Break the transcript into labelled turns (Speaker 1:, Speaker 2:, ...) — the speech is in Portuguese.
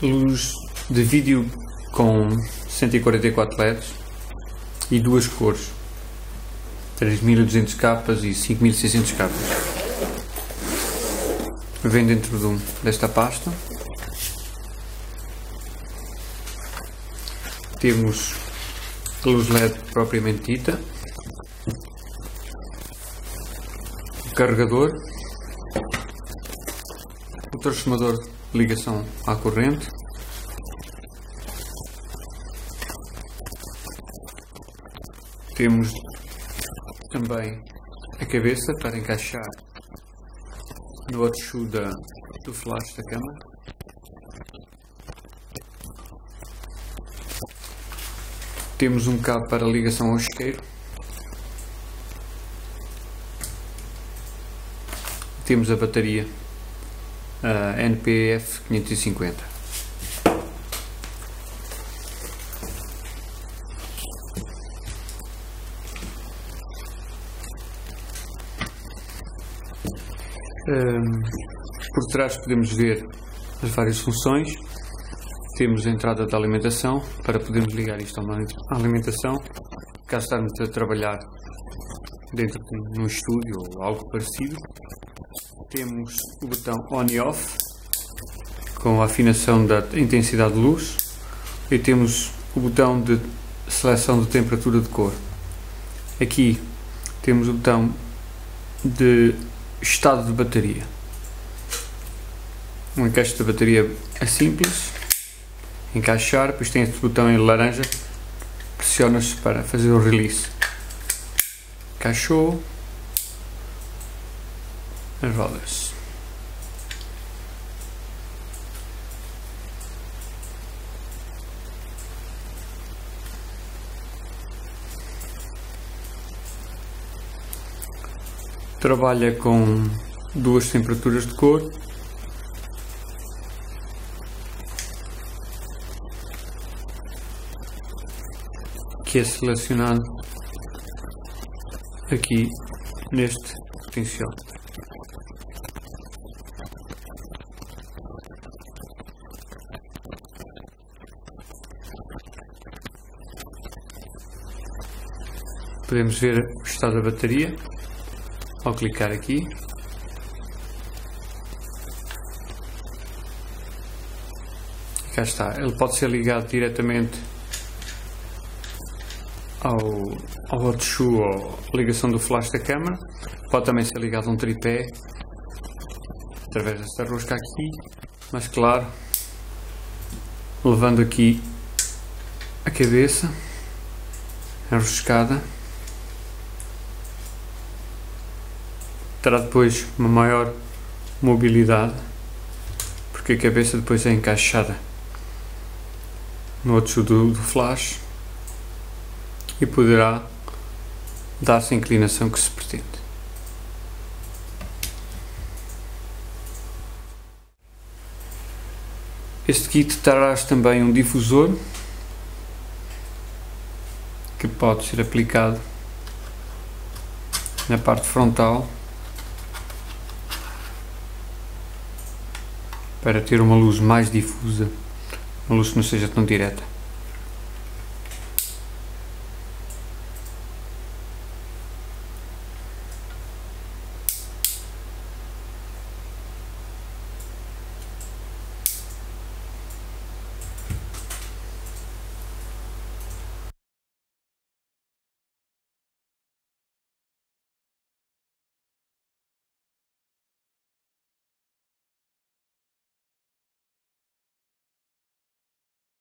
Speaker 1: luz de vídeo com 144 LEDs e duas cores, 3200 capas e 5600 capas. Vem dentro desta pasta. Temos a luz LED propriamente dita, o carregador, o transformador de ligação à corrente, temos também a cabeça para encaixar no hot shoe do flash da câmera. Temos um cabo para ligação ao isqueiro. Temos a bateria NPF 550. Por trás podemos ver as várias funções. Temos a entrada da alimentação para podermos ligar isto a uma alimentação, caso estarmos a trabalhar dentro de um estúdio ou algo parecido. Temos o botão on e off com a afinação da intensidade de luz e temos o botão de seleção de temperatura de cor. Aqui temos o botão de estado de bateria. O encaixe da bateria é simples. Encaixar, depois tem este botão em laranja, pressiona-se para fazer o release. Encaixou, roda-se. Trabalha com duas temperaturas de cor. Que é selecionado aqui neste potencial. Podemos ver o estado da bateria ao clicar aqui. E cá está, ele pode ser ligado diretamente ao hot shoe ou ligação do flash da câmera. Pode também ser ligado a um tripé através desta rosca aqui, mas claro, levando aqui a cabeça enroscada, terá depois uma maior mobilidade, porque a cabeça depois é encaixada no hot shoe do flash e poderá dar-se a inclinação que se pretende. Este kit traz também um difusor que pode ser aplicado na parte frontal para ter uma luz mais difusa, uma luz que não seja tão direta.